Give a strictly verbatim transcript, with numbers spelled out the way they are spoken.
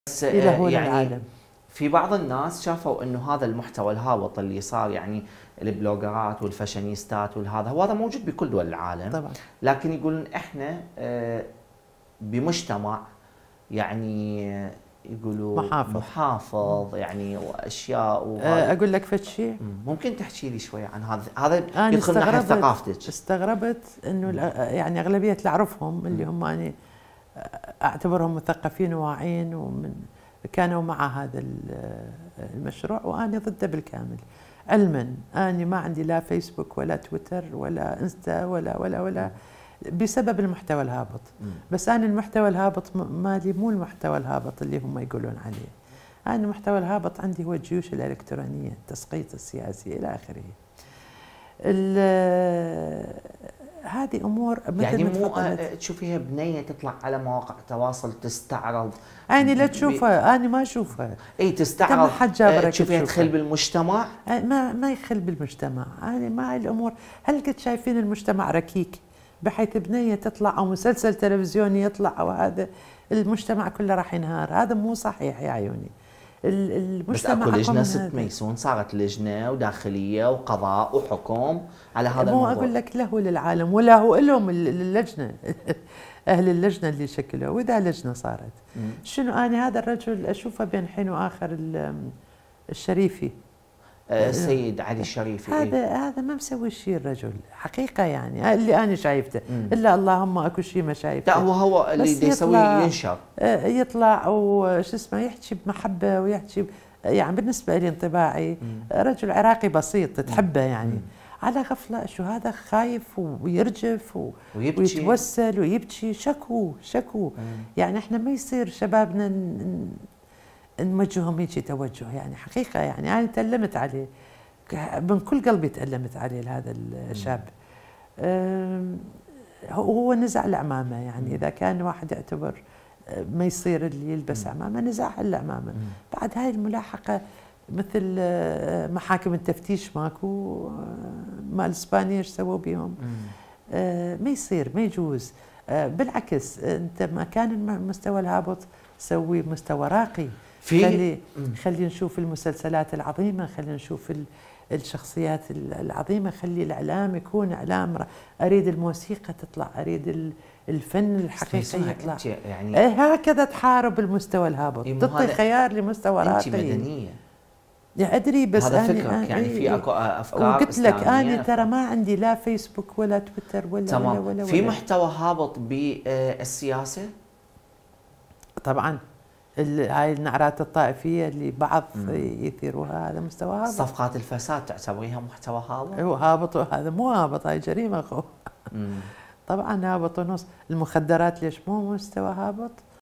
بس يلهون يعني العالم. في بعض الناس شافوا انه هذا المحتوى الهابط اللي صار، يعني البلوجرات والفاشينيستات والهذا، هو هذا موجود بكل دول العالم طبعا. لكن يقولون احنا بمجتمع يعني يقولوا محافظ محافظ يعني واشياء وهذه. اقول لك فد شيء، ممكن تحكي لي شوي عن هذا؟ هذا أنا يدخل ناحيه ثقافتك. استغربت انه يعني اغلبيه اللي اعرفهم اللي هم يعني اعتبرهم مثقفين وواعين ومن كانوا مع هذا المشروع، وانا ضده بالكامل. علما اني ما عندي لا فيسبوك ولا تويتر ولا انستا ولا ولا ولا بسبب المحتوى الهابط. بس انا المحتوى الهابط مالي مو المحتوى الهابط اللي هم يقولون عليه. انا المحتوى الهابط عندي هو الجيوش الالكترونيه، التسقيط السياسي الى اخره. هذه امور مثل يعني مو تشوفيها بنيه تطلع على مواقع التواصل تستعرض؟ يعني لا تشوفها، انا ما اشوفها. اي تستعرض، ما حد جابرك تشوفيها تخل بالمجتمع؟ ما ما يخل بالمجتمع. انا ما هاي الامور. هل قد شايفين المجتمع ركيك بحيث بنيه تطلع او مسلسل تلفزيوني يطلع او هذا المجتمع كله راح ينهار؟ هذا مو صحيح يا عيوني. المجتمع بس اكو لجنه ست ميسون، صارت لجنه وداخليه وقضاء وحكم على هذا الموضوع. مو اقول لك له للعالم ولا هو لهم اللجنه اهل اللجنه اللي شكلوا، واذا لجنه صارت مم. شنو انا هذا الرجل اشوفه بين حين واخر الشريفي السيد علي الشريفي. هذا إيه؟ هذا ما مسوي شيء الرجل حقيقه، يعني اللي انا شايفته مم. الا اللهم اكو شيء ما شايفته. لا هو هو اللي بده يسويه ينشر، يطلع وش اسمه يحكي بمحبه ويحكي يعني بالنسبه لي انطباعي مم. رجل عراقي بسيط تحبه يعني مم. على غفله شو هذا خايف ويرجف ويبكي ويتوسل ويبكي. شكو شكو مم. يعني احنا ما يصير شبابنا نوجههم هيك توجه، يعني حقيقه يعني انا تألمت عليه من كل قلبي، تألمت عليه لهذا الشاب. هو نزع العمامه، يعني اذا كان واحد يعتبر ما يصير اللي يلبس عمامه نزعها العمامه. بعد هاي الملاحقه مثل محاكم التفتيش ماكو مال اسبانيا ايش سووا بيهم؟ ما يصير، ما يجوز. بالعكس انت ما كان المستوى الهابط سوي مستوى راقي. خلي خلي نشوف المسلسلات العظيمه، خلي نشوف الشخصيات العظيمه، خلي الاعلام يكون اعلام. اريد الموسيقى تطلع، اريد الفن الحقيقي يطلع. يعني إيه هكذا تحارب المستوى الهابط، تعطي خيار لمستوى راقي. انت مدنيه يا ادري بس هذا أنا فكرك، يعني في اكو افكار وقلت لك انا ترى ما عندي لا فيسبوك ولا تويتر ولا تمام. ولا ولا في ولا. محتوى هابط بالسياسه؟ طبعا هاي النعرات الطائفيه اللي بعض يثيروها، هذا مستوى هابط. صفقات الفساد تعتبريها محتوى هابط؟ هو هابط، هذا مو هابط، هاي جريمه خو طبعا هابط ونص. المخدرات ليش مو مستوى هابط؟